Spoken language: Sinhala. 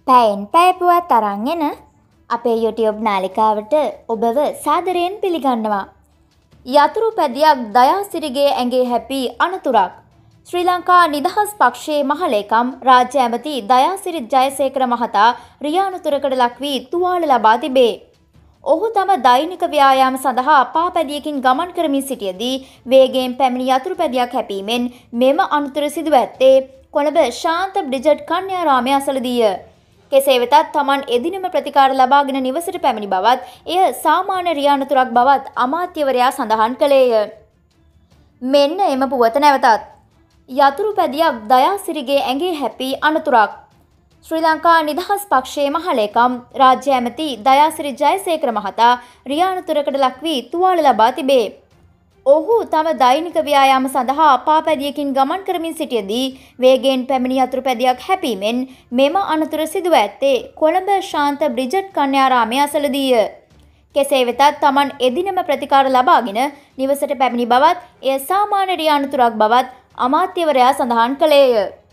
පැයෙන් පැය පුවත් අරන් එන අපේ YouTube නාලිකාවට ඔබව සාදරයෙන් පිළිගන්නවා. යතුරු පැදියක් දයාසිරිගේ ඇඟේ හැපි අනතුරක්. ශ්‍රී ලංකා නිදහස් පක්ෂයේ මහලේකම් රාජ්‍ය ඇමති දයාසිරි ජයසේකර මහතා රියානුතරකට ලක් වී තුවාල ලබා තිබේ. ඔහු තම දෛනික ව්‍යායාම සඳහා පාපැදියකින් ගමන් කරමින් සිටියදී වේගයෙන් පැමිණි යතුරු පැදියක් හැපීමෙන් මෙම අනතුර සිදුව ඇත්තේ කොළඹ ශාන්ත බ්‍රිජට් කන්‍යාරාමය අසලදීය. කෙසේ වෙතත් තමන් එදිනම ප්‍රතිකාර ලබාගෙන නිවසට පැමිණි බවත් එය සාමාන්‍ය රියානුතරක් බවත් අමාත්‍යවරයා සඳහන් කළේය. මෙන්න එම පුවත නැවතත්. යතුරු පැදියක් දයාසිරිගේ ඇඟේ හැපි අනතුරක්. ශ්‍රී ලංකා නිදහස් පක්ෂයේ මහලේකම් රාජ්‍ය ඇමති දයාසිරි ජයසේකර මහතා රියානුතරකට ලක් වී තුවාල ලබා තිබේ. ඔහු තම දෛනික ව්‍යායාම සඳහා පාපැදියකින් ගමන් කරමින් සිටියදී වේගයෙන් පැමිණි යතුරු පැදියක් හැපීමෙන් මෙම අනතුර සිදුව ඇත්තේ කොළඹ ශාන්ත බ්‍රිජට් කන්‍යාරාමය අසලදීය. කෙසේ වෙතත් තමන් එදිනම ප්‍රතිකාර ලබාගෙන නිවසට පැමිණි බවත් එය සාමාන්‍ය රියානුතරක් බවත් අමාත්‍යවරයා සඳහන් කළේය.